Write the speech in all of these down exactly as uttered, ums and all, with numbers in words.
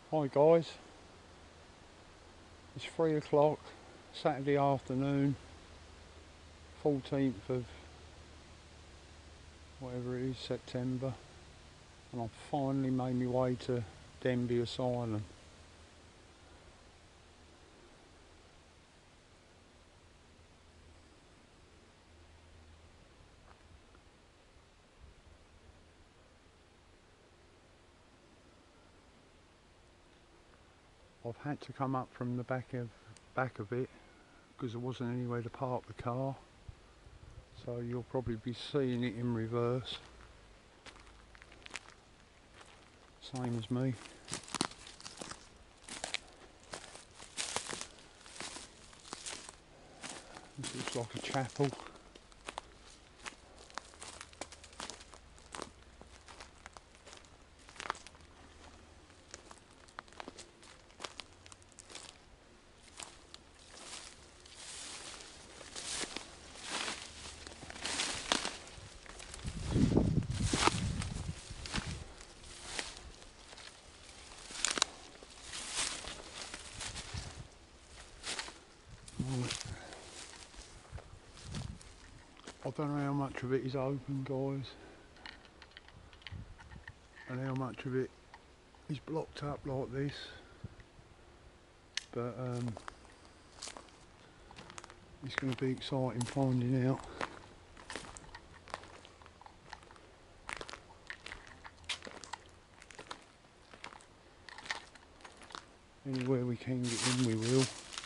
Hi guys, it's three o'clock, Saturday afternoon, fourteenth of whatever it is, September, and I've finally made my way to Denbigh Asylum. I've had to come up from the back of back of it because there wasn't anywhere to park the car, so you'll probably be seeing it in reverse, same as me. This looks like a chapel. I don't know how much of it is open, guys, and how much of it is blocked up like this, but um, it's going to be exciting finding out. Anywhere we can get in, we will.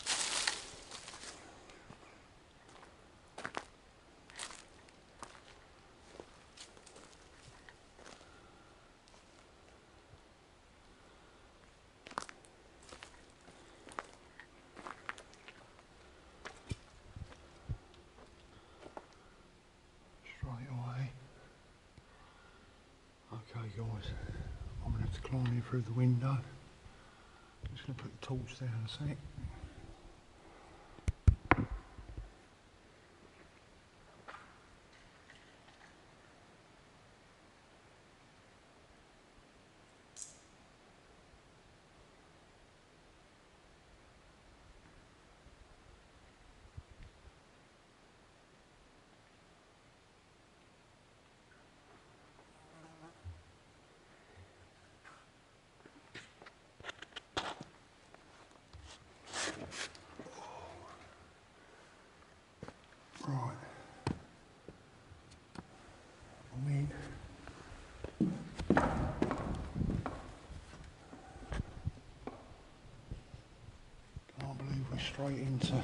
Straight away. Okay guys, I'm going to have to climb in through the window. Just going to put the torch down a sec. Right, I'm in. Can't believe we're straight into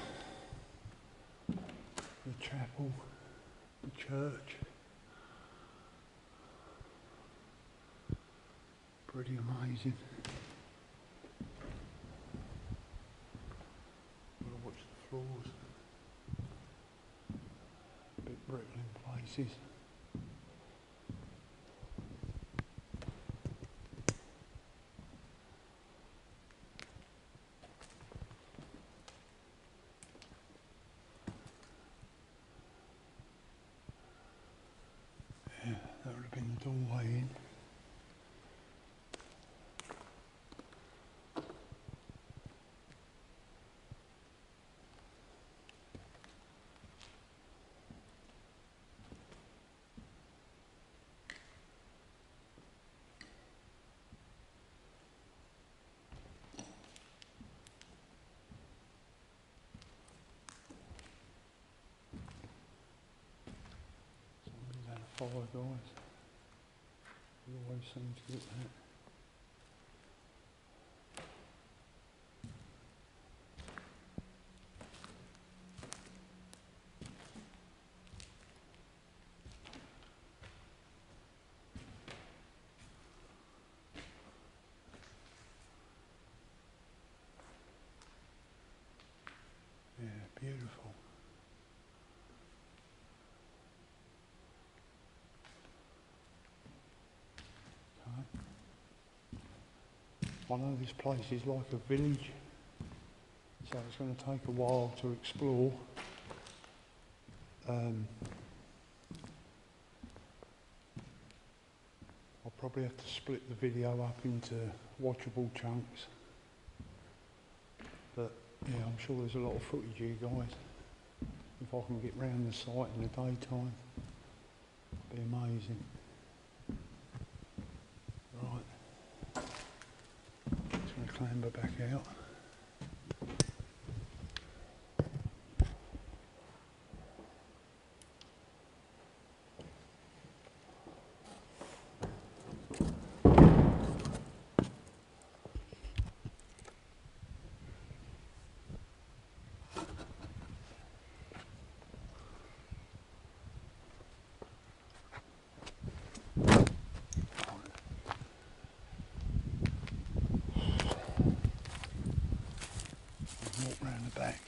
the chapel, the church. Pretty amazing. Gotta watch the floors. A bit brittle in places. Yeah, that would have been the doorway in. Somebody's had a fire, guys. We always seem to get that. Yeah, beautiful. Okay. I know this place is like a village, so it's going to take a while to explore. Um, I Probably have to split the video up into watchable chunks. But yeah, I'm sure there's a lot of footage here, guys. If I can get round the site in the daytime, it'd be amazing. Right, just going to clamber back out. Walk round the back.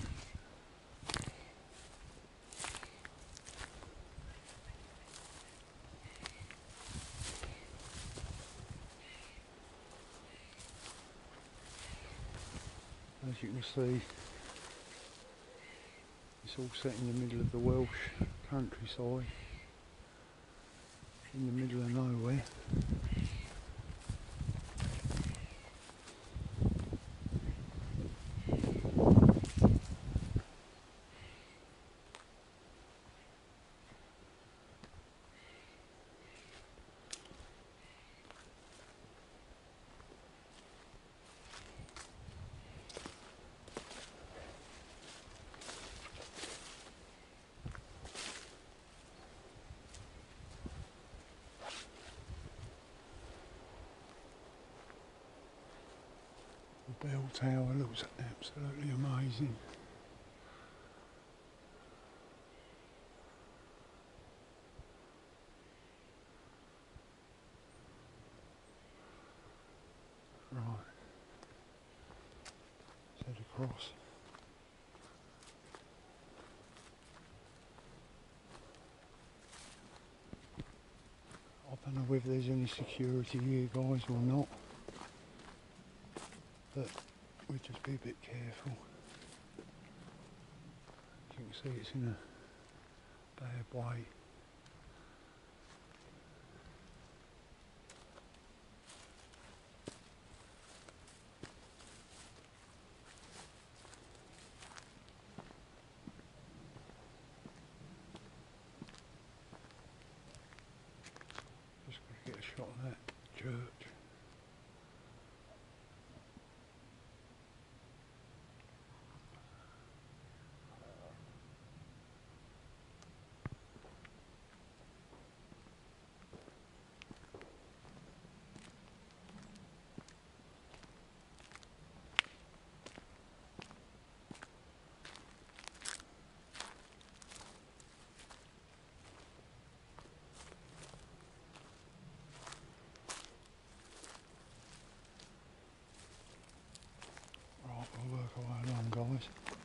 As you can see, it's all set in the middle of the Welsh countryside, in the middle of nowhere. The bell tower looks absolutely amazing. Right, let's head across. I don't know whether there's any security here, guys, or not, but we'll just be a bit careful. As you can see, it's in a bad way. Just got to get a shot of that church. We'll work our way along, guys.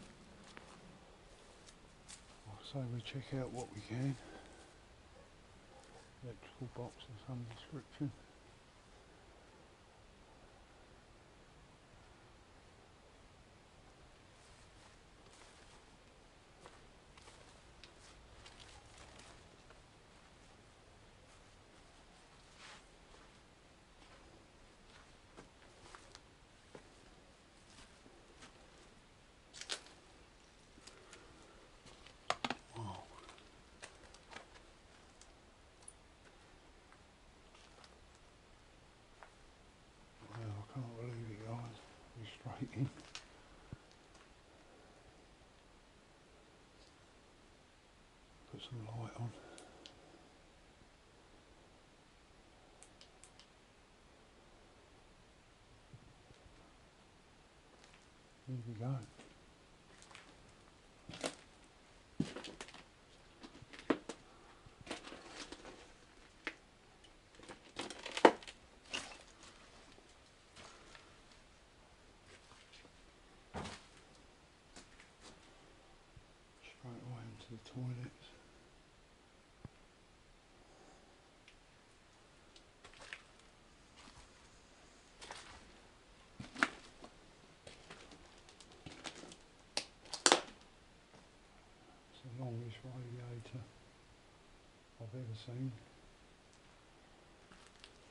I'll say we check out what we can. Electrical box of some description. In. Put some light on. Here we go. The toilets. It's the longest radiator I've ever seen.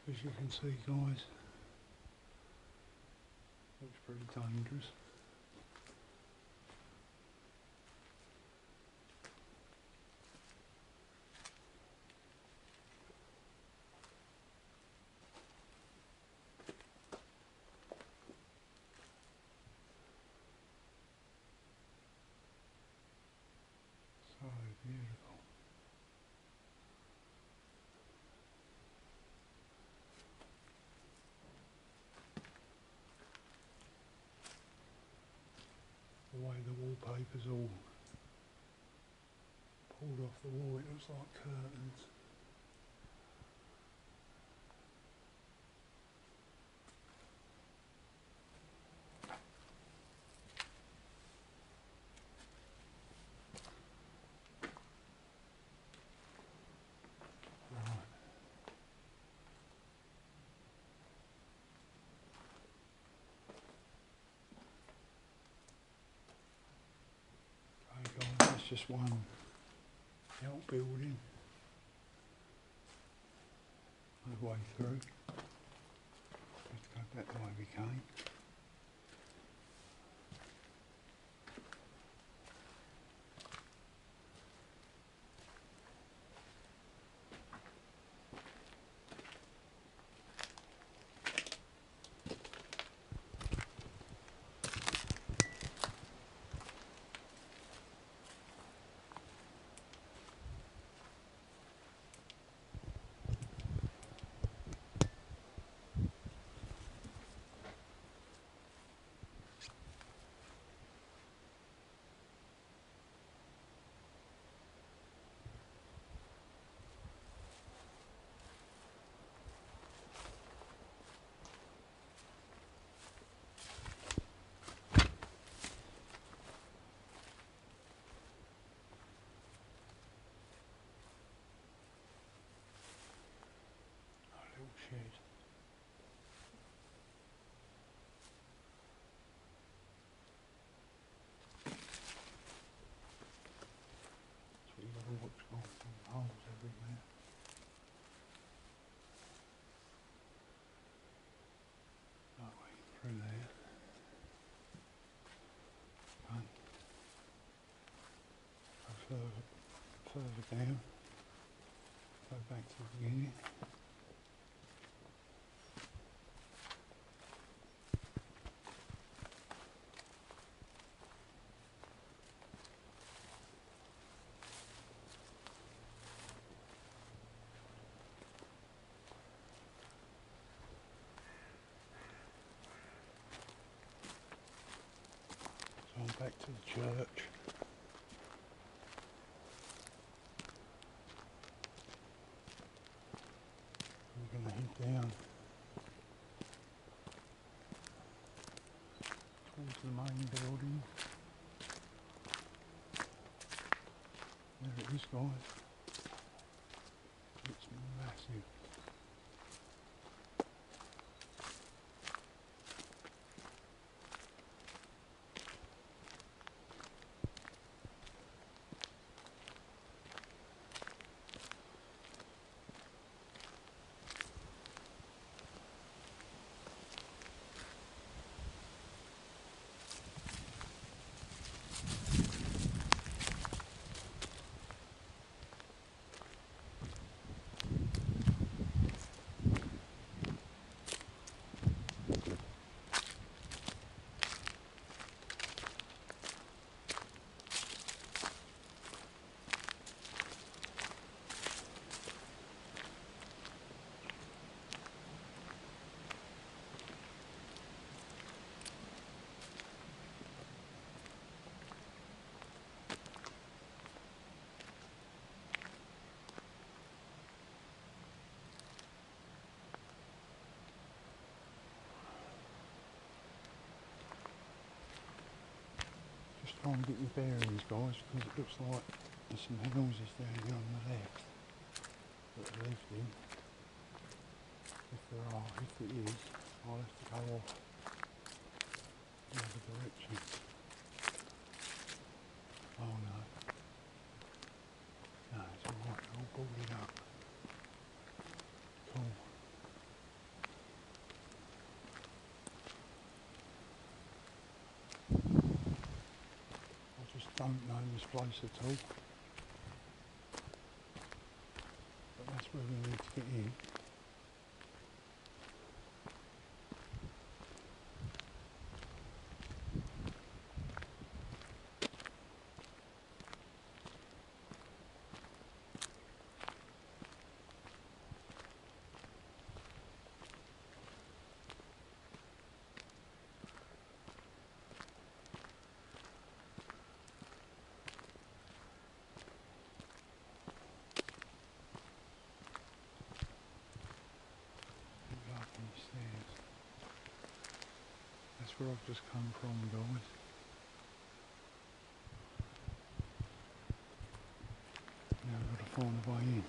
As you can see, guys, looks pretty dangerous. So beautiful. The way the wallpaper's all pulled off the wall, it looks like curtains. Right. Okay guys, that's just one outbuilding. The way through. Let's go back the way we came. Shed. So you got all what's gone from holes everywhere. No way through there. And go further, further down. Go back to the beginning. So I'm back to the church. We're going to head down towards the main building. There it is, guys. It's massive. Just try and get your bearings, guys, because it looks like there's some houses down here on the left that are lived in. If there are, if it is, I'll have to go off the other direction. Oh no. No, it's alright, all boarded up. Cool. don't know this place at all. But that's where we need to get in. That's where I've just come from, guys. Now I've got to find a way in.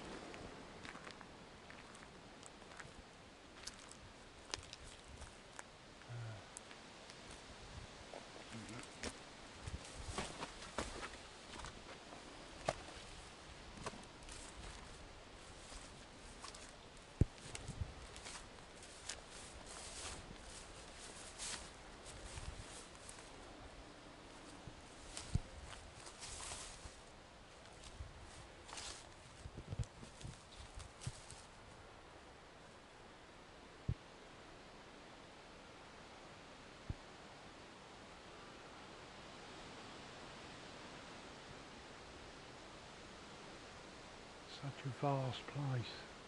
Such a vast place.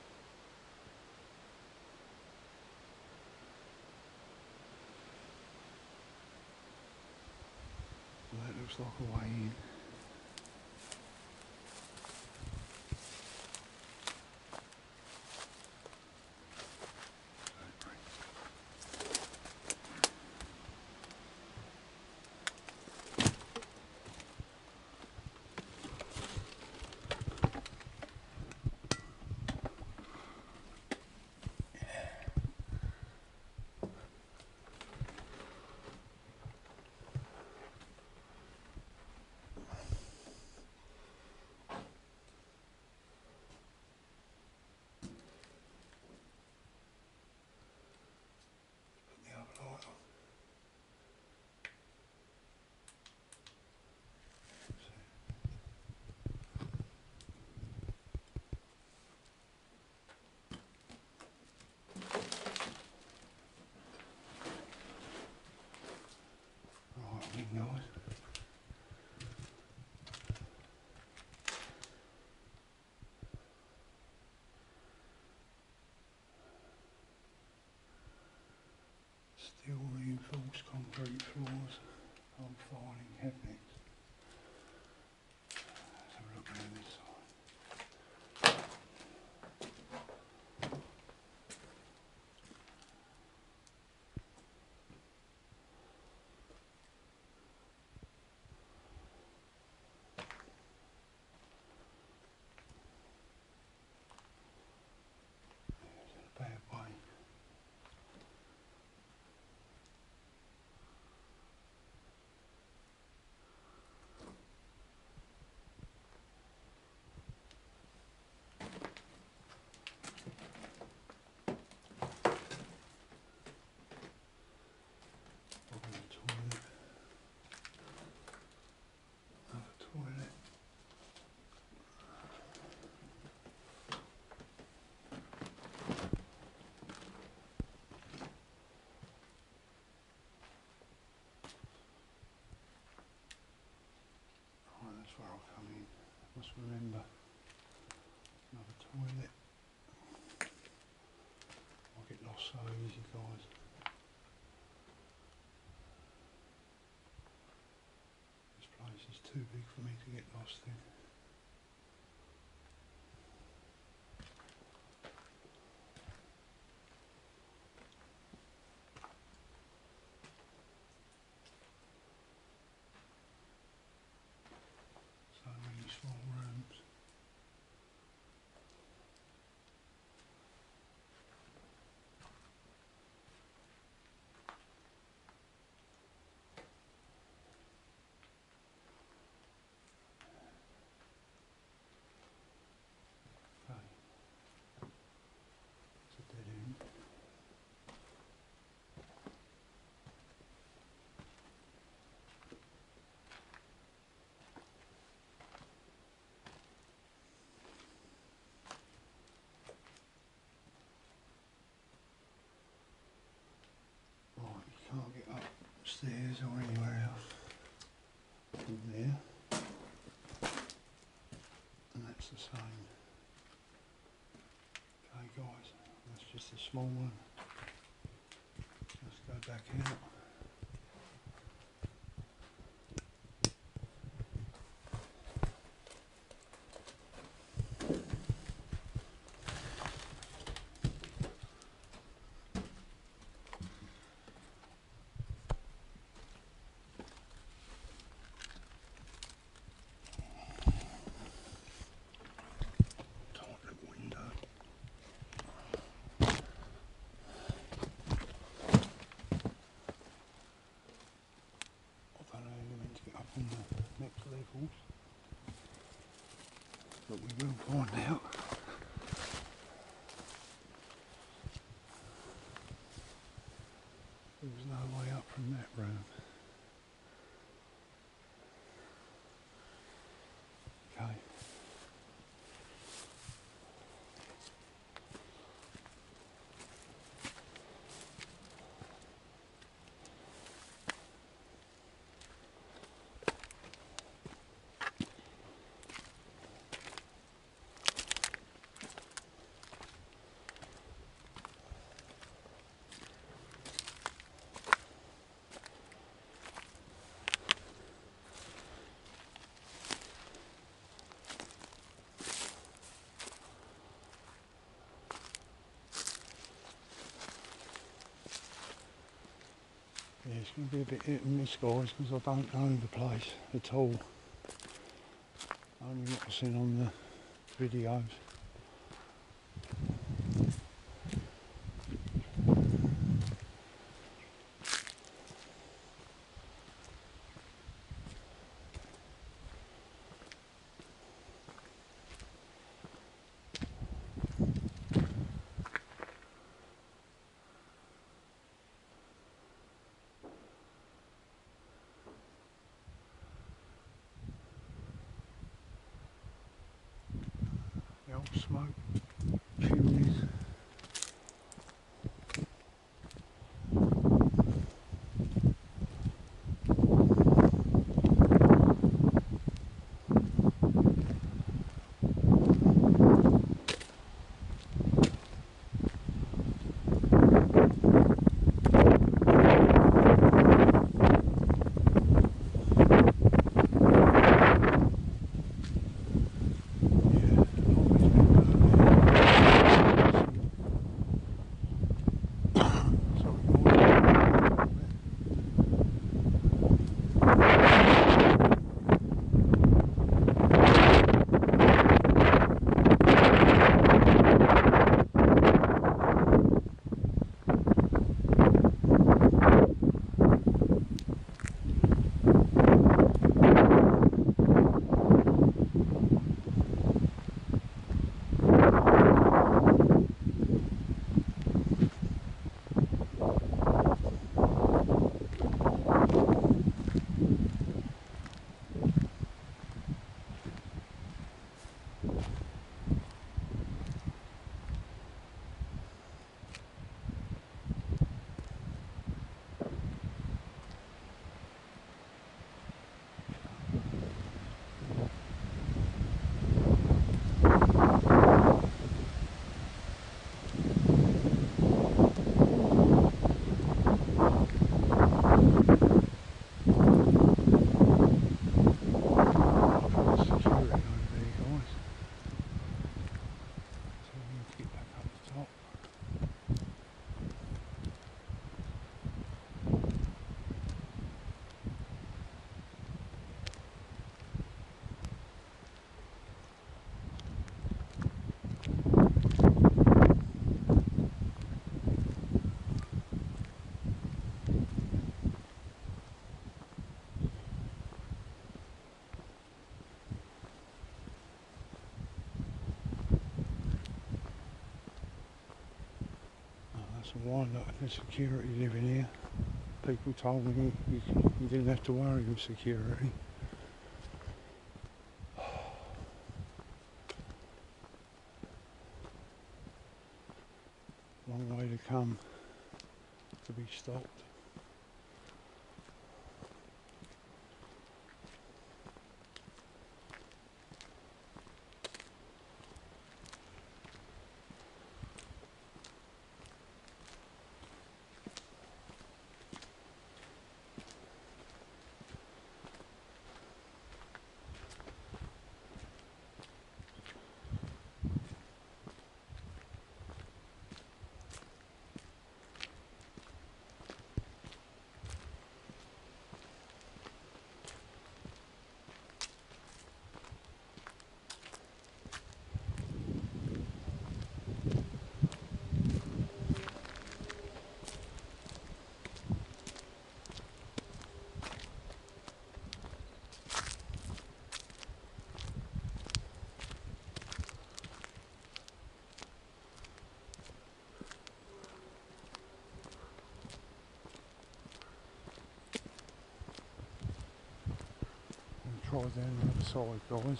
Well, that looks like a way in. Guys. Steel reinforced concrete floors. I'm finding heavy. Let's have a look around this side. Bad way. Probably a toilet. Another toilet. That's where I'll come in. Must remember. Another toilet. I'll get lost so easy, guys. This place is too big for me to get lost in. So many small rooms. the same. Okay guys, that's just a small one. Let's go back out. But we will find out. There was no way up from that room. Okay. Yeah, it's going to be a bit hit and miss guys because I don't know the place at all. Only what I've seen on the videos. The old smoke chimneys. Why not the security living here? People told me you, you didn't have to worry with security. Long way to come to be stopped. try down the other side, guys.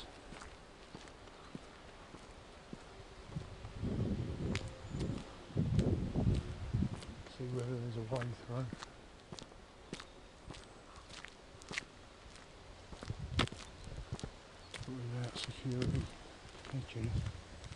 See whether there's a way through. Without security catching it.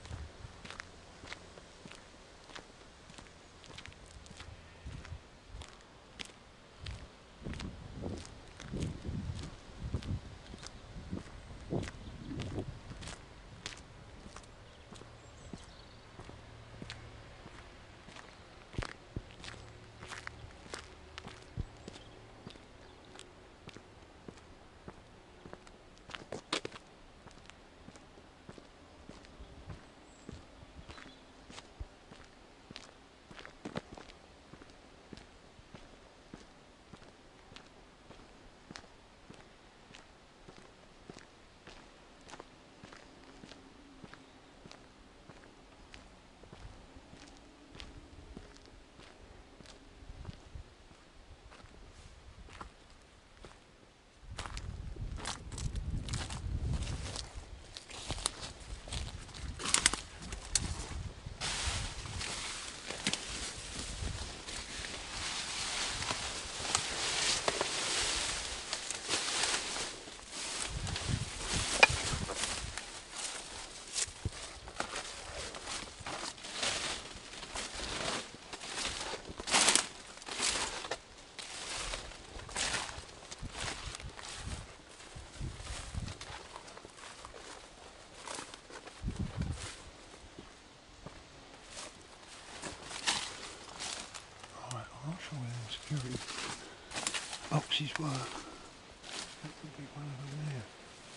Security boxes were. That could be one of them there.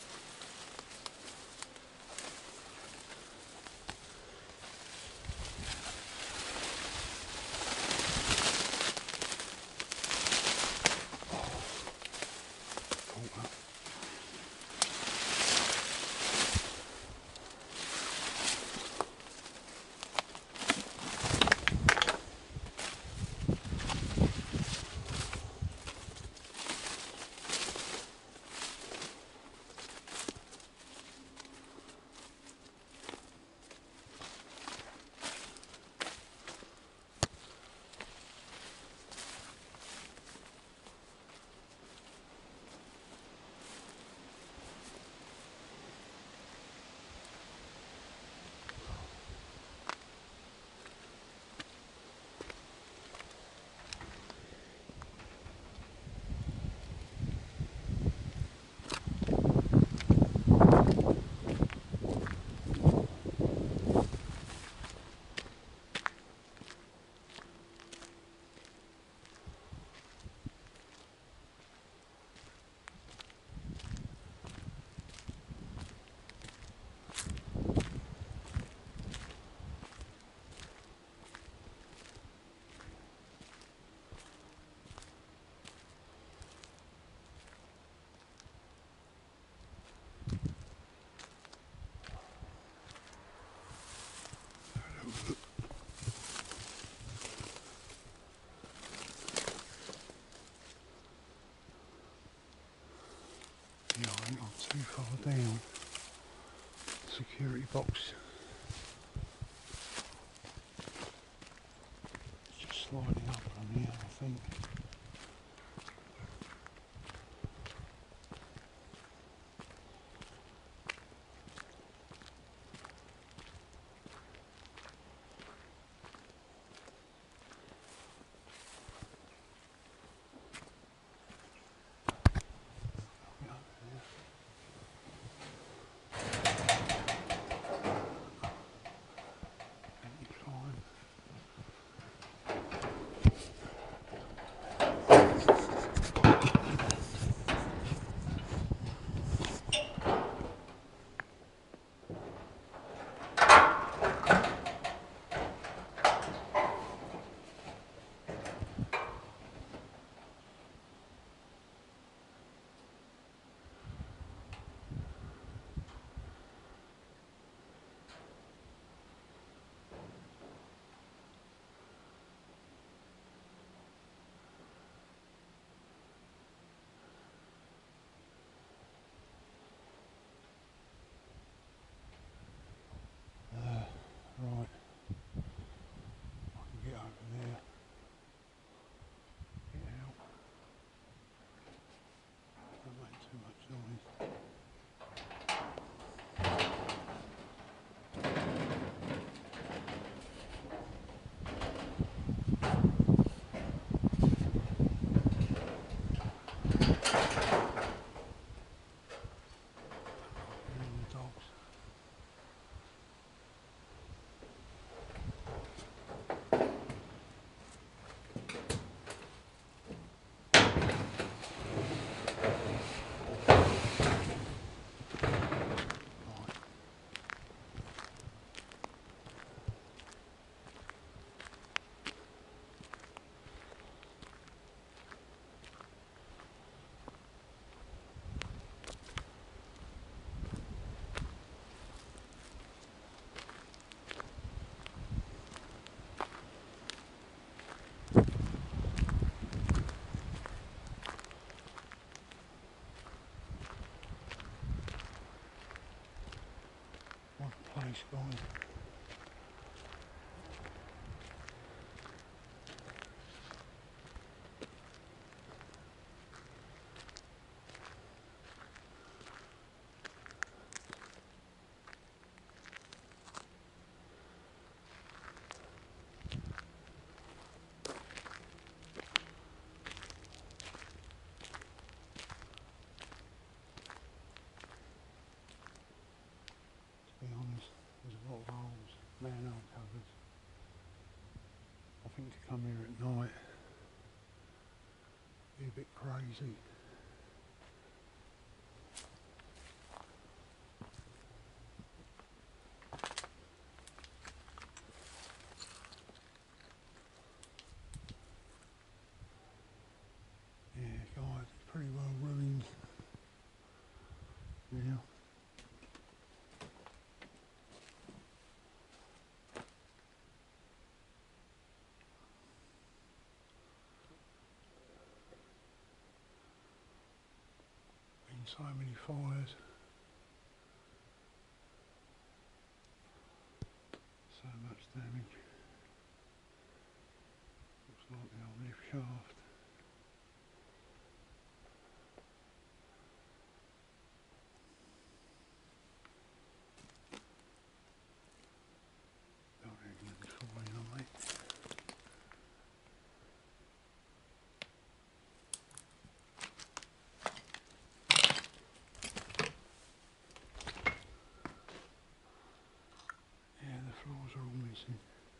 Caught up. Yeah, I'm not too far down. Security box. It's just sliding up on here, I think. going. To be honest, there's a lot of holes, manhole covers. I think to come here at night be a bit crazy. Yeah, guys, it's pretty well ruined now. Been so many fires, so much damage. Looks like the old lift shaft. Don't reckon it's falling on me. Yeah, the floors are all missing.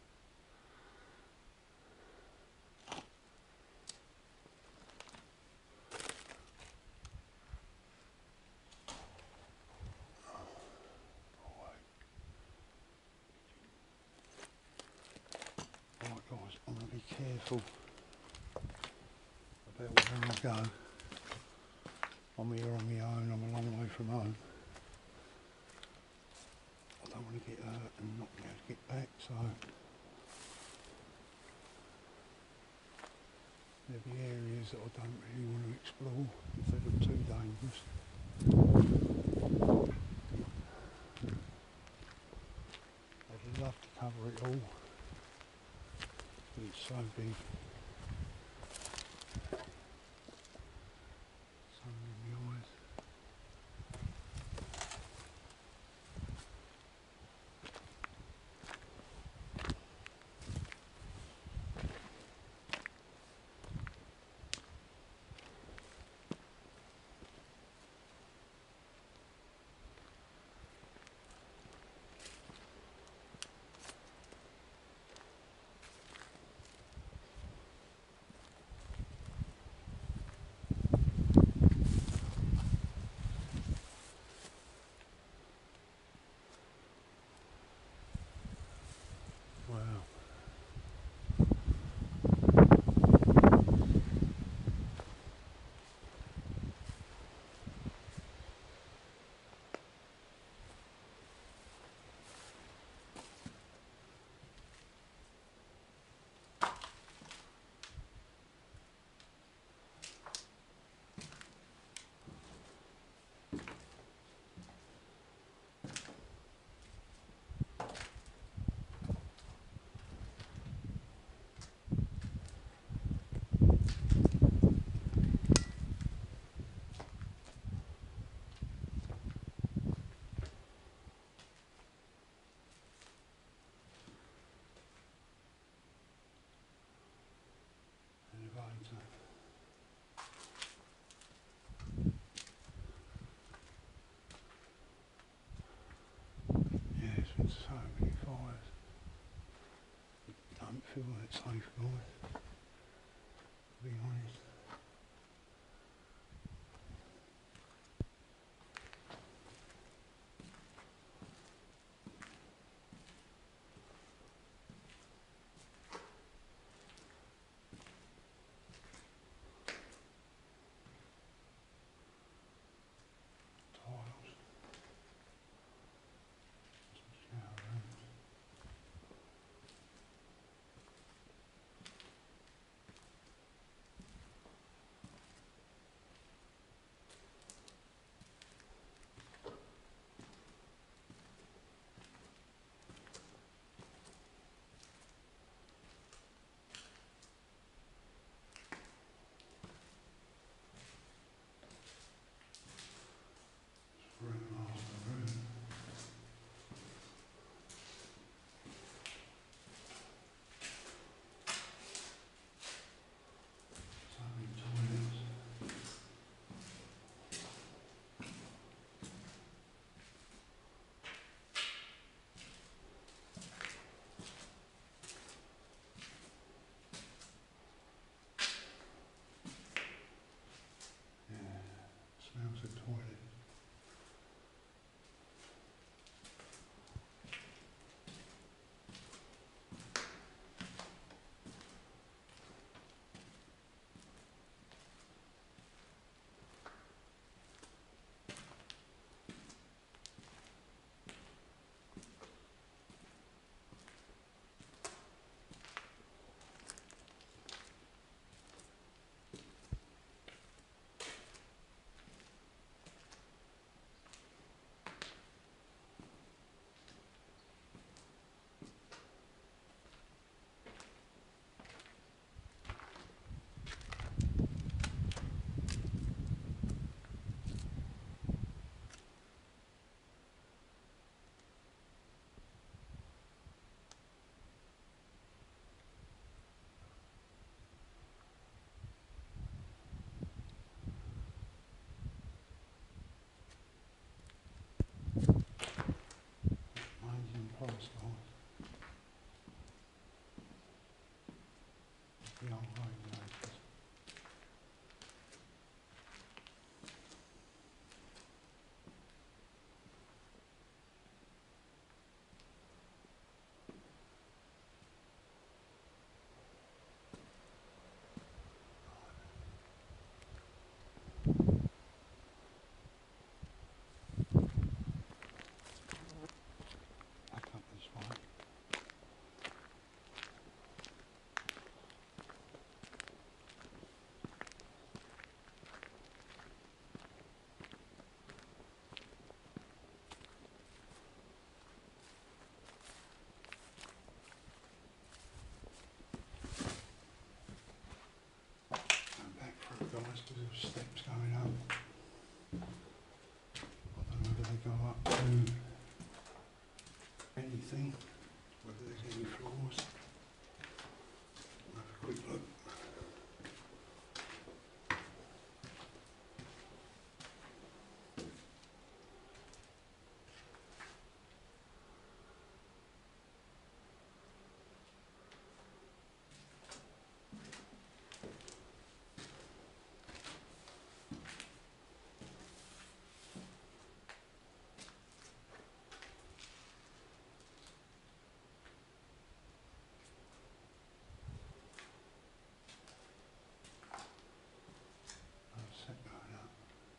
Right guys, I'm going to be careful about where I go. I'm here on my own, I'm a long way from home. I don't want to get hurt and not be able to get back, so there'll be areas that I don't really want to explore if they look too dangerous. I'd love to cover it all, but it's so big. So many eyes. Wow. Yeah, there's been so many fires. I don't feel that safe, guys, to be honest. Tiles, some shower rooms. right, you know, 'cause back up this way. And back through, guys, because there's steps going up. I don't know whether they go up to anything, whether there's any floors. Have a quick look. Set going up.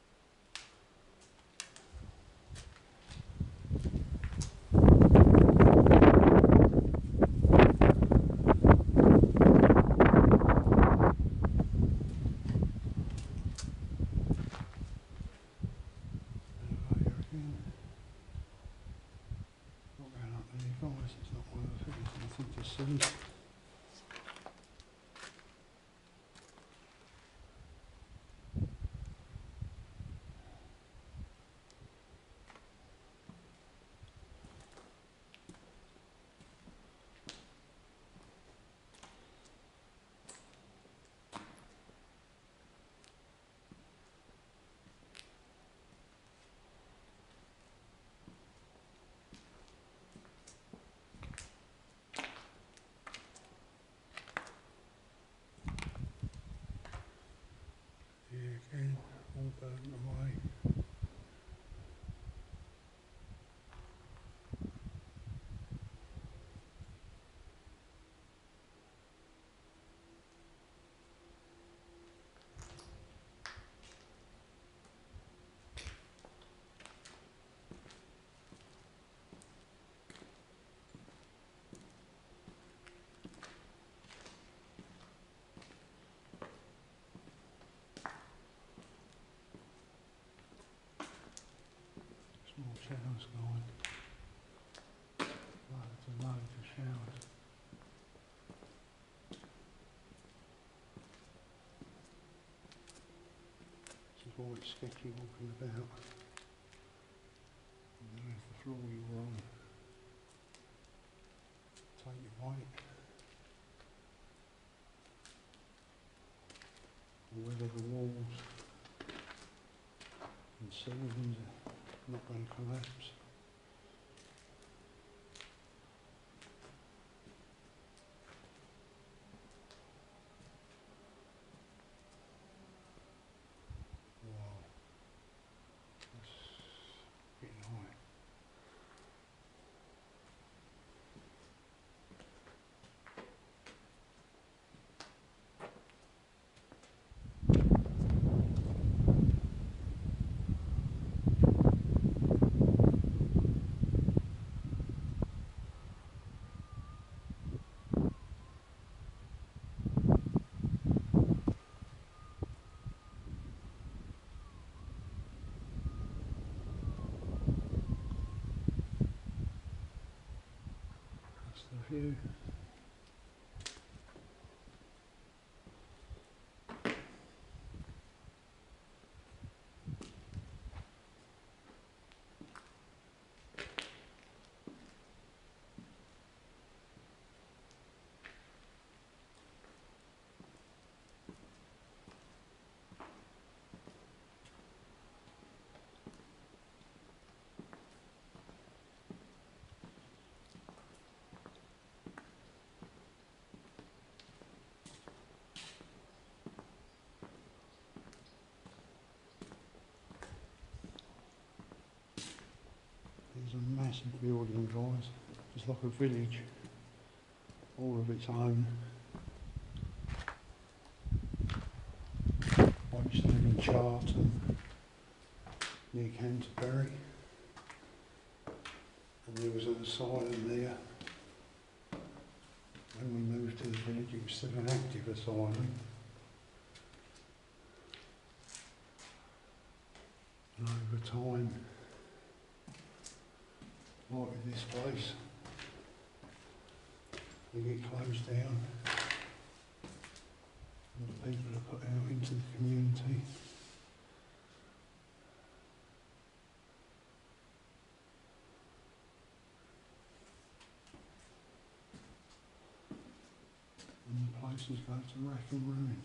Elevator again. Not going up there, guys, it's not worth it, there's nothing to see. Here again, all burnt away. Small showers going. Loads and loads of showers. This is why it's sketchy walking about. And there's the floor you're on. Take your weight. Or whether the walls and ceilings are not going to collapse. Wow, that's getting high. That's the view. massive building, guys. It's like a village, all of its own. I used to live in Charlton, near Canterbury, and there was an asylum there. When we moved to the village, it was still an active asylum. And over time, like with this place, they get closed down and the people are put out into the community. And the places go to rack and ruin.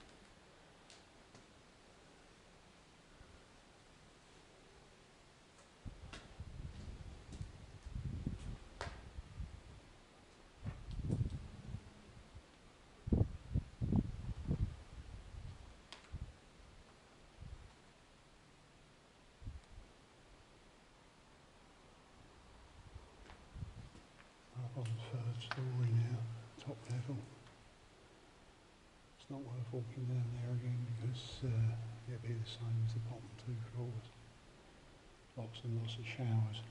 Up on the third story now, top level. It's not worth walking down there again because uh, it'll be the same as the bottom two floors. Lots and lots of showers.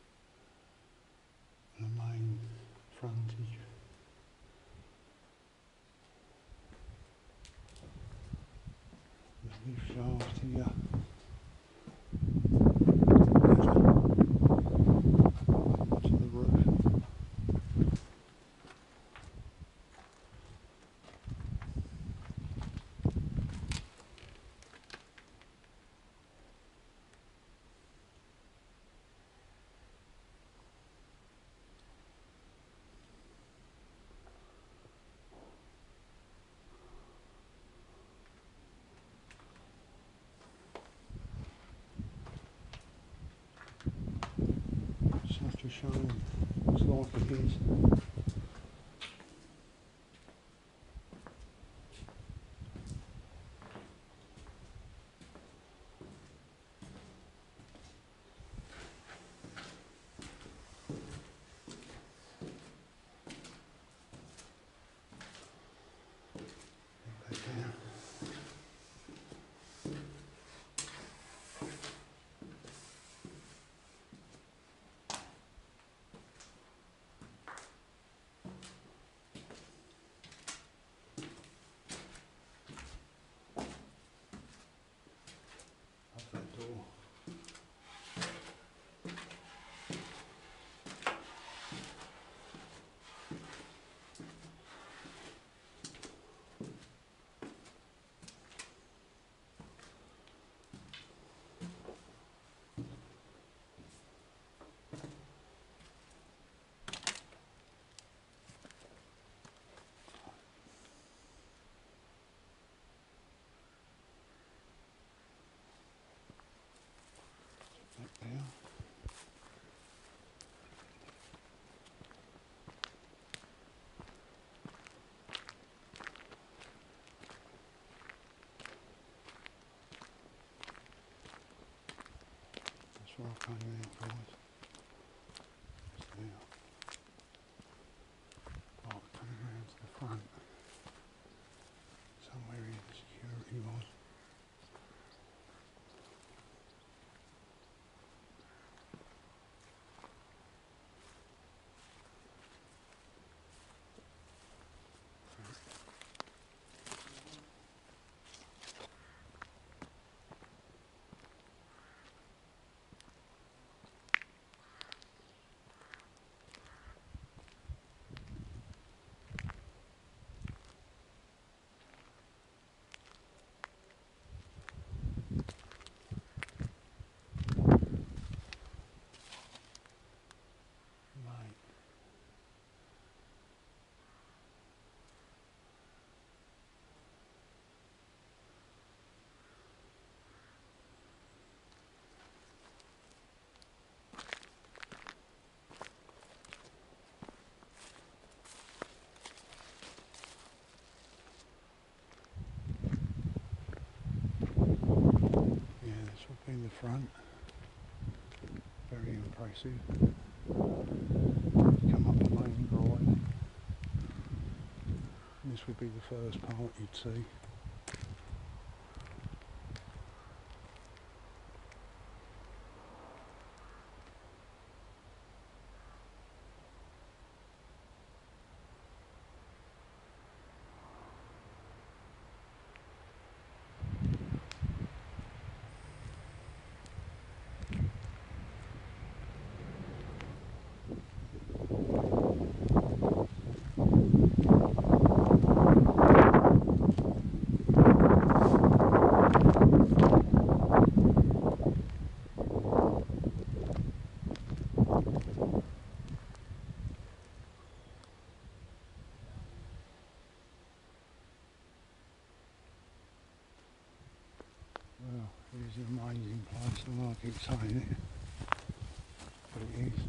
And a main frontage. The lift shaft here. To the roof. Such a shame. It's like it is. Back down. Up that door. Back down. That's where I came out, guys. It's there. Oh, coming round to the front. Somewhere here the security was. Mate. Yeah, this will be the front. Very impressive. Come up the main drive. And this would be the first part you'd see. Well, it is an amazing place, I like keep saying it, but it is.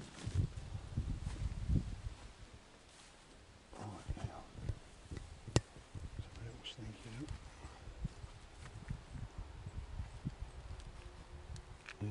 Right now, somebody else thinking it. Yeah.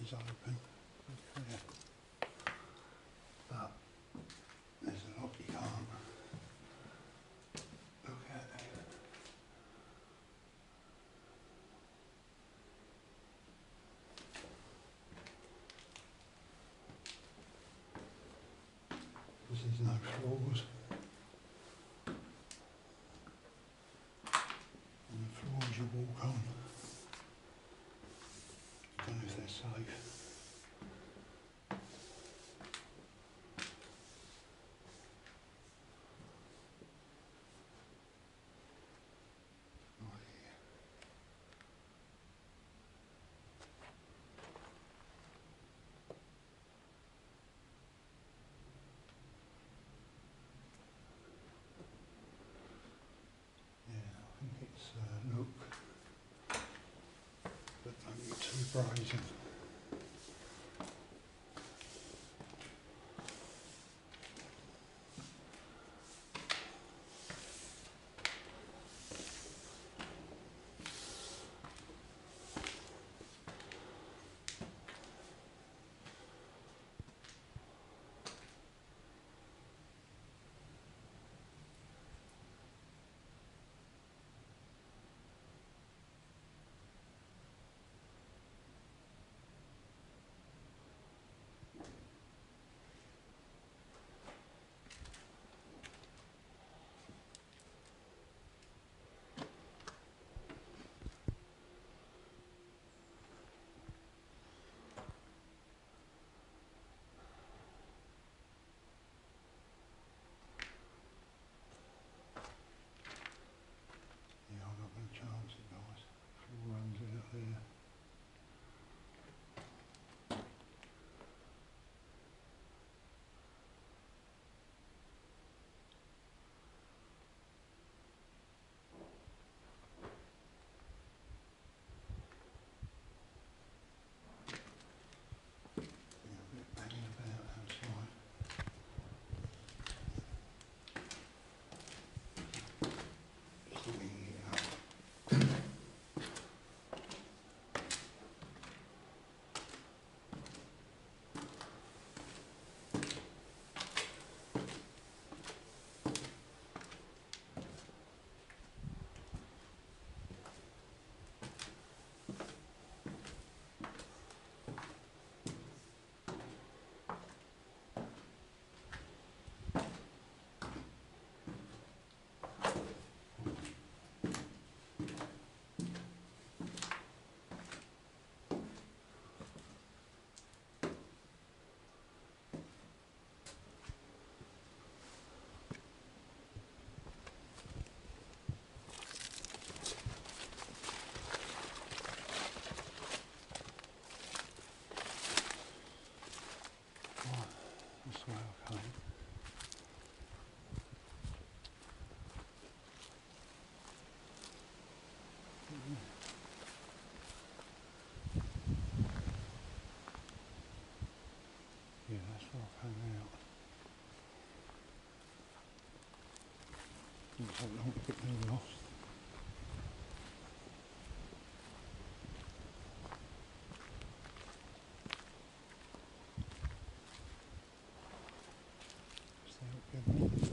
is open, clear. But there's a lot you can't look at. This is no floors. And the floors you walk on, I don't know if they're safe. I think it's uh, look, but don't get too brazen. Yeah, I'm not going to chance it, guys. Full runs out there. Yeah, a bit banging about outside. Just winging it up. This way I came. Yeah, that's where I came out. Didn't take long to get me lost. Stay up together.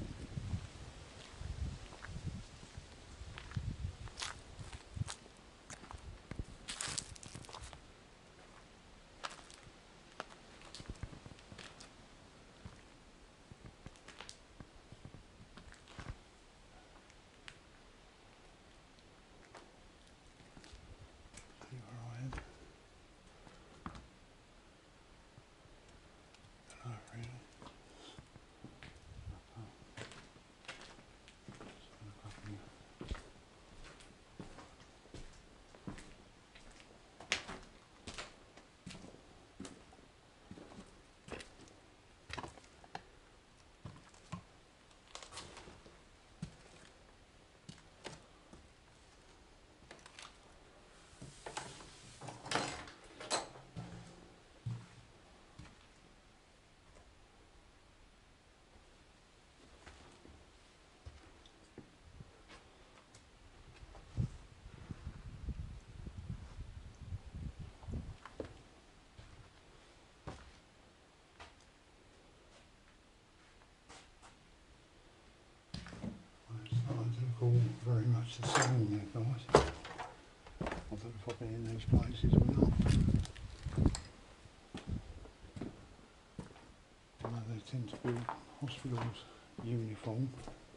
much the same there, guys. I don't know if I've been in these places or not. I know they tend to be hospitals uniform.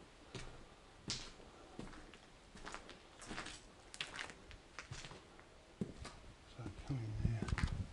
So come in there.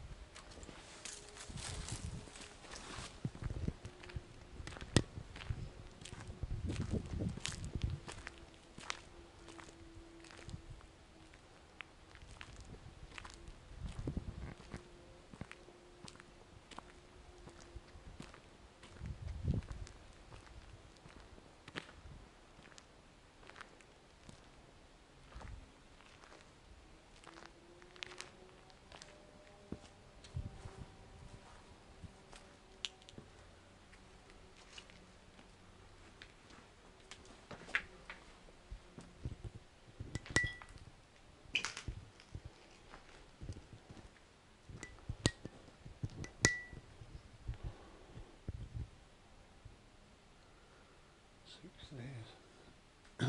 Six stairs.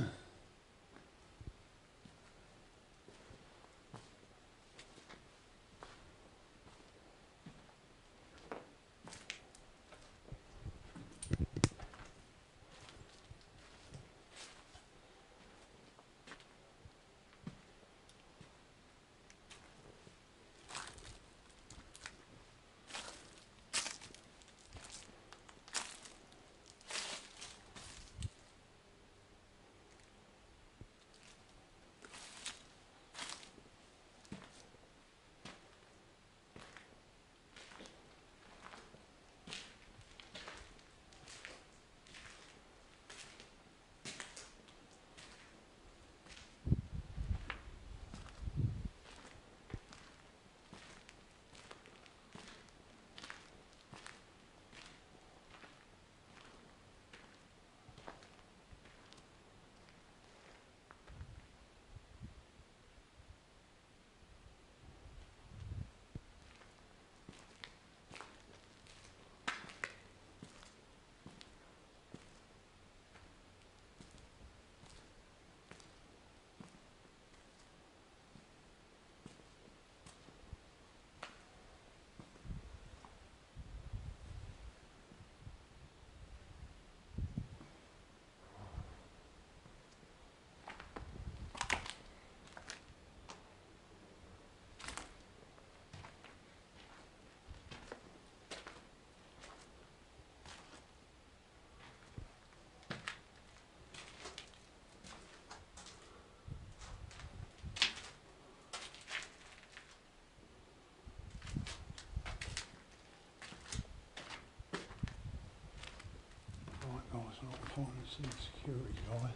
Right guys, I'm not finding the security guy.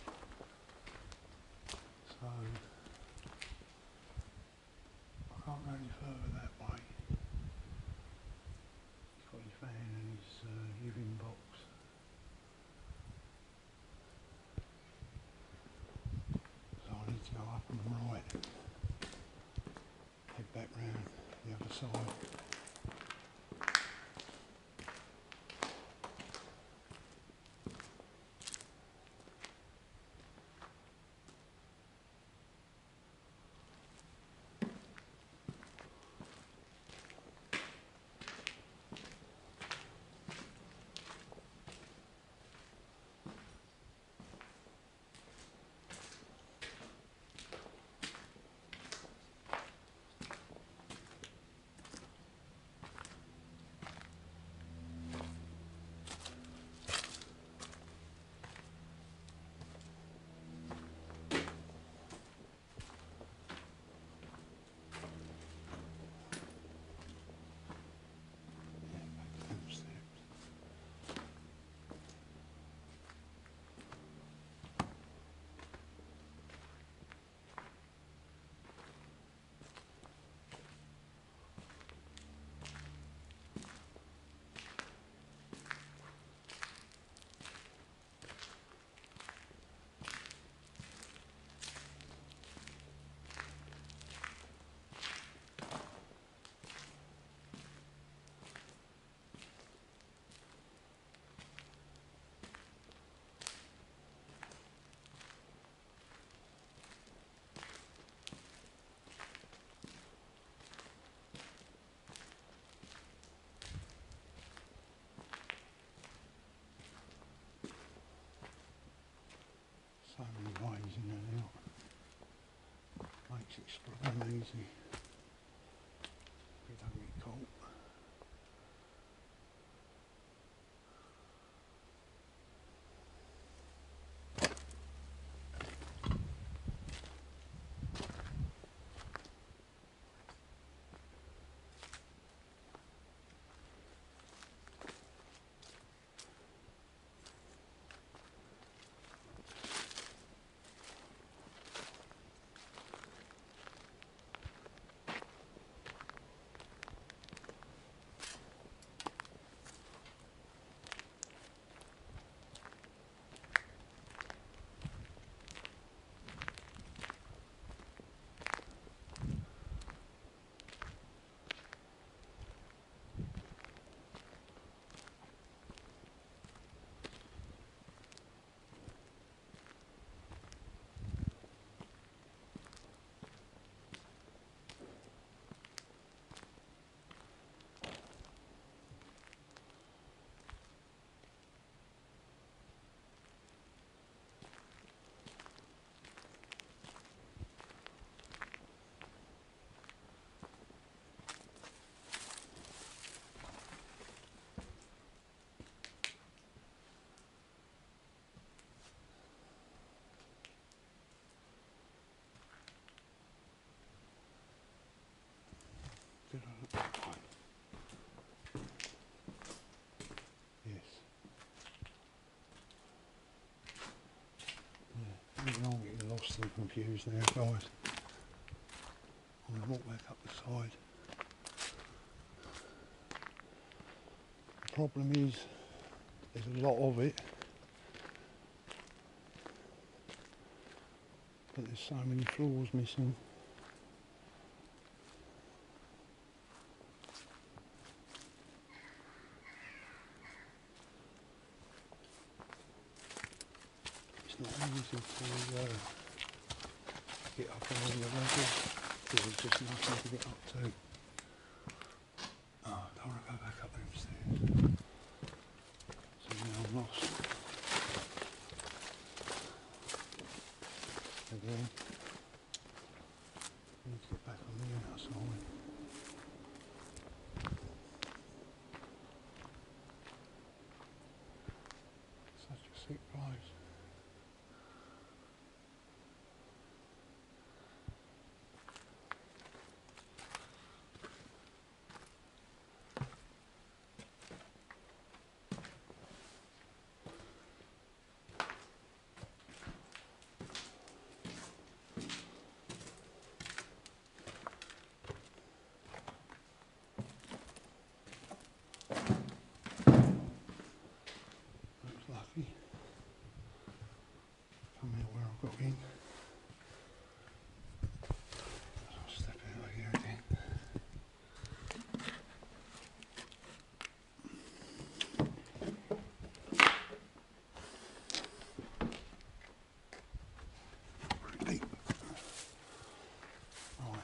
So I can't go any further that way. He's got his van and his uh, U V box. So I need to go up and right. Head back round the other side. Let's explore uneasy. We don't get caught. Did I look at that one? Yes. Yeah, even I'm getting lost and confused now, guys. I'm going to walk back up the side. The problem is, there's a lot of it, but there's so many floors missing. It's not easy to uh, get up on all the levels, because there's just nothing to get up to. Oh, I don't want to go back up them stairs. So now I'm lost. Again. Need to get back on the outside. Such a sick place. Lucky. Come out where I've got in. I'll step out of here again. Pretty deep. Right.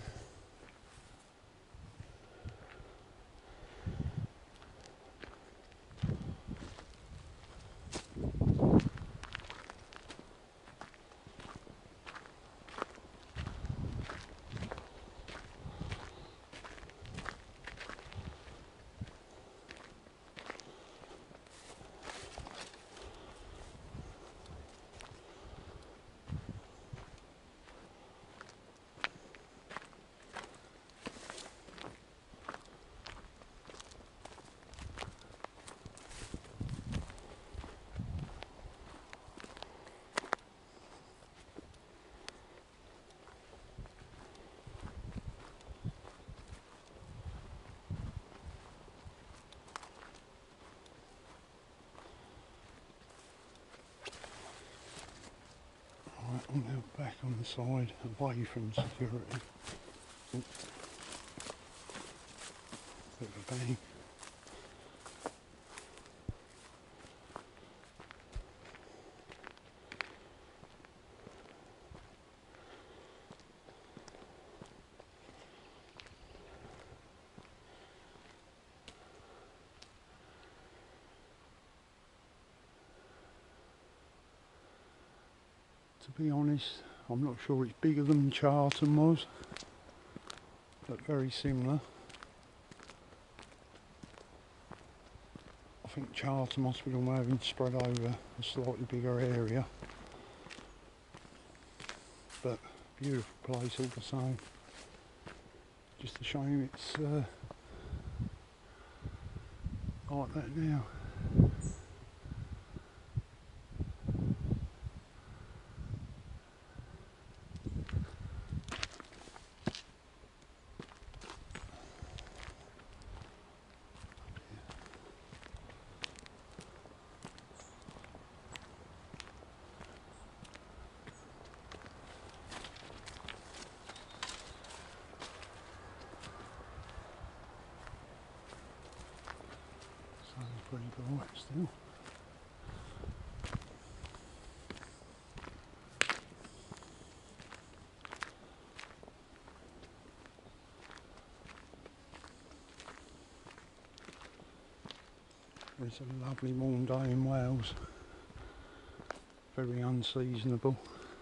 Right, I'm now back on the side, away from security. Oops. Bit of a bang. To be honest, I'm not sure it's bigger than Charlton was, but very similar. I think Charlton Hospital may have been spread over a slightly bigger area, but beautiful place all the same. Just a shame it's uh, like that now. Sounds pretty bright still. It's a lovely warm day in Wales. Very unseasonable.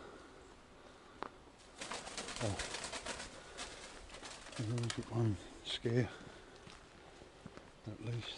Oh, as long as it won't scare, at least.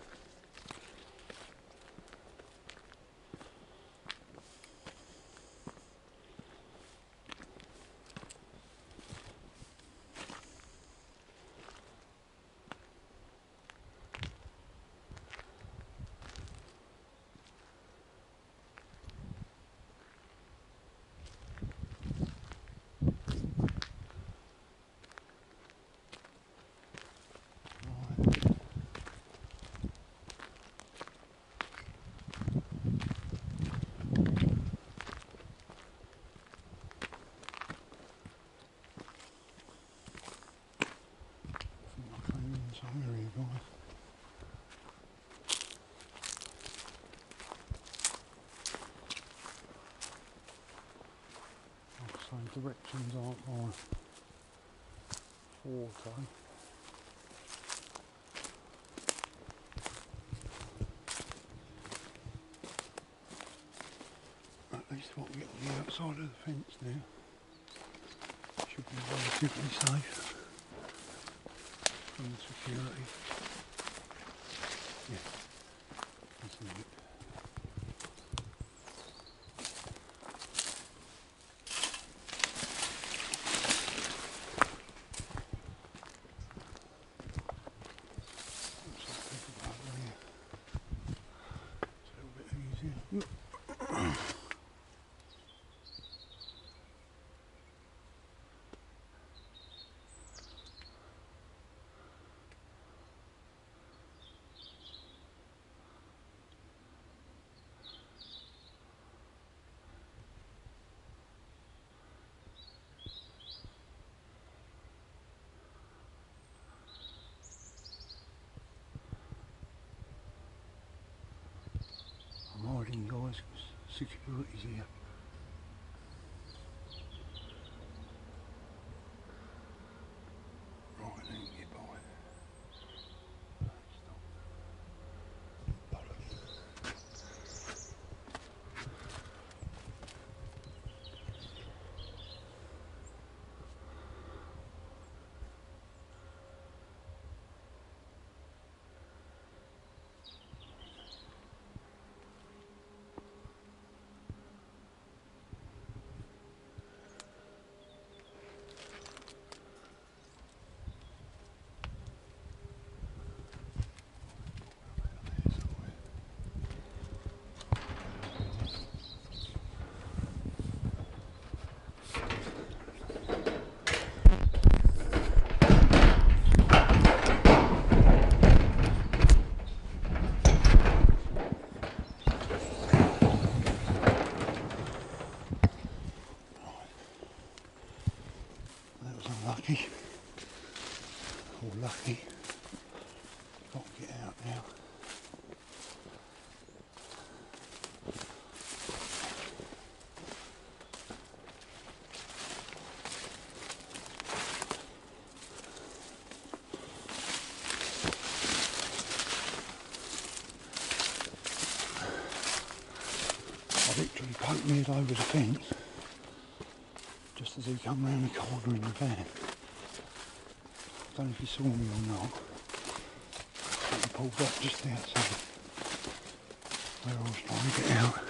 So directions aren't my forte. At least what we get on the outside of the fence now should be relatively safe from the security. Yeah, that's it. I'm hiding, guys, because security's here. Right, then get by. Stop. Bollocks. Unlucky, or lucky, got to get out now. I literally poked my head over the fence as he come round the corner in the van. I don't know if he saw me or not. But he pulled up just outside where I was trying to get out.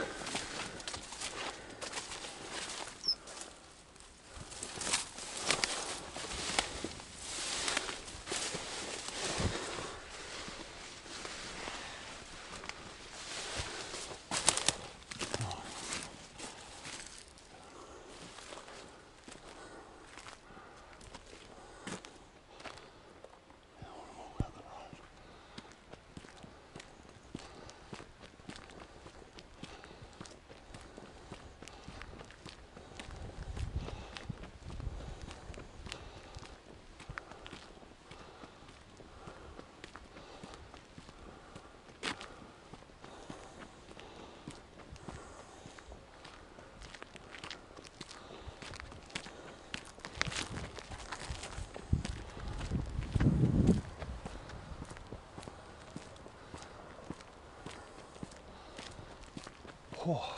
Oh.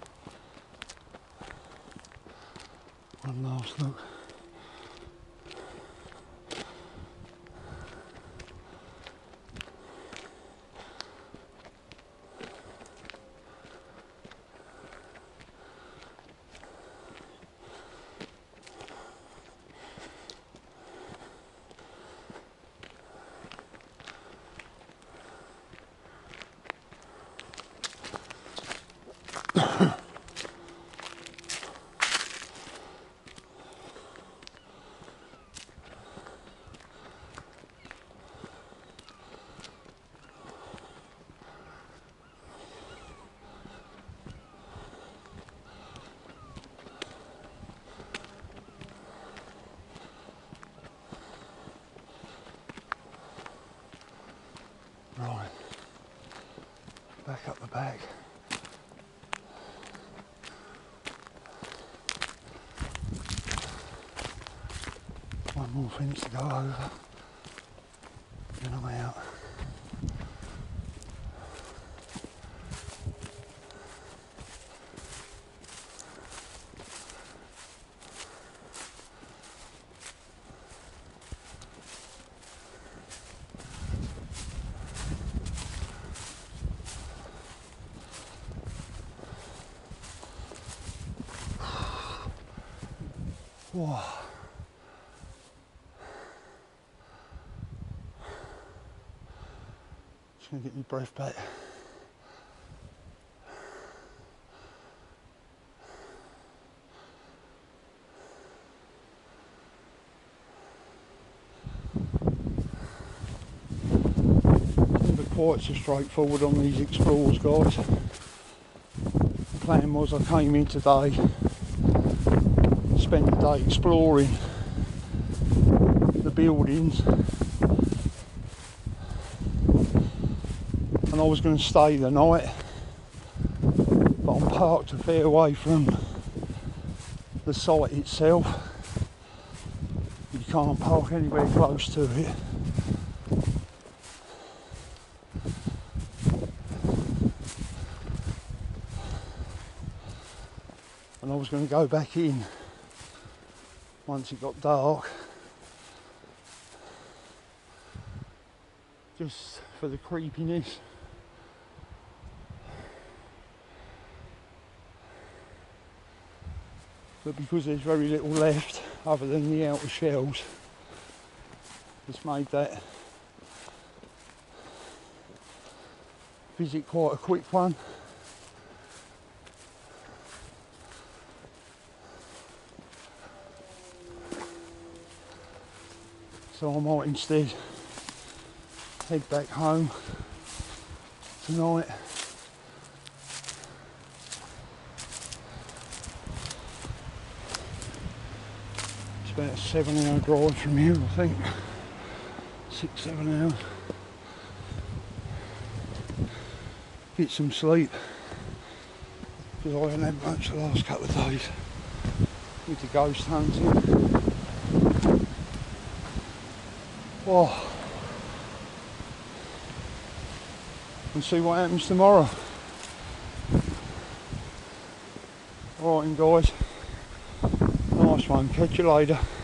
One last look. Right, back up the back. One more fence to go over, then I'm out. Whoa. Just gonna get my breath back. Never quite so straightforward on these explorers, guys. The plan was I came in today, spent the day exploring the buildings, and I was going to stay the night, but I'm parked a fair way from the site itself. You can't park anywhere close to it. And I was going to go back in once it got dark, just for the creepiness. But because there's very little left other than the outer shells, it's made that visit quite a quick one. So I might instead head back home tonight. It's about a seven hour drive from here, I think. Six, seven hours. Get some sleep, because I haven't had much the last couple of days with the ghost hunting. Oh. And see what happens tomorrow. Alright guys, nice Nice one, catch you later.